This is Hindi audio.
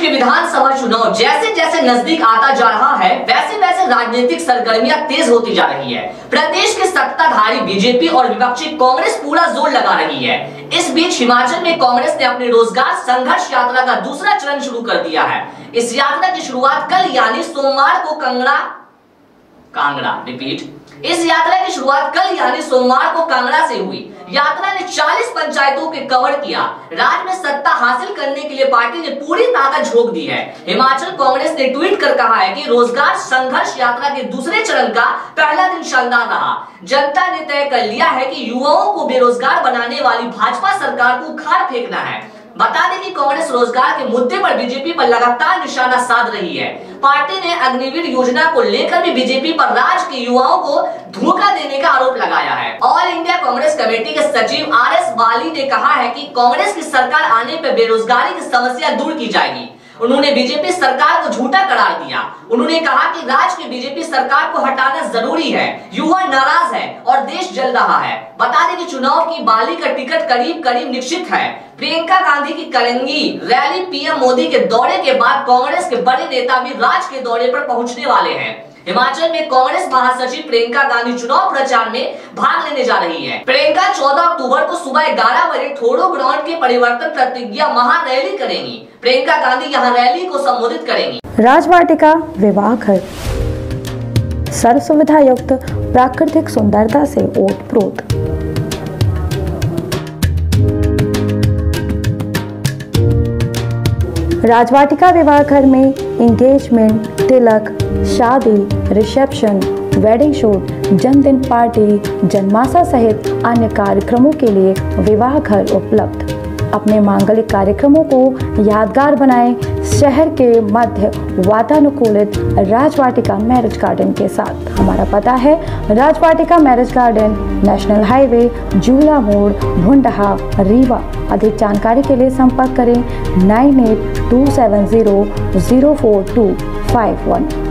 विधानसभा चुनाव जैसे जैसे नजदीक आता जा रहा है, वैसे वैसे राजनीतिक सरगर्मियां तेज होती जा रही है। प्रदेश के सत्ताधारी बीजेपी और विपक्षी कांग्रेस पूरा जोर लगा रही है। इस बीच हिमाचल में कांग्रेस ने अपनी रोजगार संघर्ष यात्रा का दूसरा चरण शुरू कर दिया है। इस यात्रा की शुरुआत कल यानी सोमवार को इस यात्रा की शुरुआत कल यानी सोमवार को कांगड़ा से हुई। यात्रा ने 40 पंचायतों के कवर किया। राज्य में सत्ता हासिल करने के लिए पार्टी ने पूरी ताकत झोंक दी है। हिमाचल कांग्रेस ने ट्वीट कर कहा है कि रोजगार संघर्ष यात्रा के दूसरे चरण का पहला दिन शानदार रहा। जनता ने तय कर लिया है कि युवाओं को बेरोजगार बनाने वाली भाजपा सरकार को उखाड़ फेंकना है। बता दें कि कांग्रेस रोजगार के मुद्दे पर बीजेपी पर लगातार निशाना साध रही है। पार्टी ने अग्निवीर योजना को लेकर भी बीजेपी पर राज्य के युवाओं को धोखा देने का आरोप लगाया है। ऑल इंडिया कांग्रेस कमेटी के सचिव आरएस बाली ने कहा है कि कांग्रेस की सरकार आने पर बेरोजगारी की समस्या दूर की जाएगी। उन्होंने बीजेपी सरकार को झूठा करार दिया। उन्होंने कहा कि राज्य की बीजेपी सरकार को हटाना जरूरी है, युवा नाराज है और देश जल रहा है। बता दें कि चुनाव की बाली का टिकट करीब करीब निश्चित है। प्रियंका गांधी की करेंगी रैली। पीएम मोदी के दौरे के बाद कांग्रेस के बड़े नेता भी राज्य के दौरे पर पहुंचने वाले हैं। हिमाचल में कांग्रेस महासचिव प्रियंका गांधी चुनाव प्रचार में भाग लेने जा रही है। प्रियंका 14 अक्टूबर को सुबह 11 बजे ठोडो ग्राउंड के परिवर्तन प्रतिज्ञा महारैली करेंगी। प्रियंका गांधी यहां रैली को संबोधित करेंगी। राजवाटिका विवाह घर सर्व सुविधा युक्त प्राकृतिक सुंदरता से ओतप्रोत। राजवाटिका विवाह घर में एंगेजमेंट, तिलक, शादी, रिसेप्शन, वेडिंग शूट, जन्मदिन पार्टी, जन्माशा सहित अन्य कार्यक्रमों के लिए विवाह घर उपलब्ध। अपने मांगलिक कार्यक्रमों को यादगार बनाएं शहर के मध्य वातानुकूलित राजवाटिका मैरिज गार्डन के साथ। हमारा पता है Rajvatika marriage garden, national highway, जूला मोड़, भुंडहा, रीवा। अधिक जानकारी के लिए संपर्क करें 9827004251।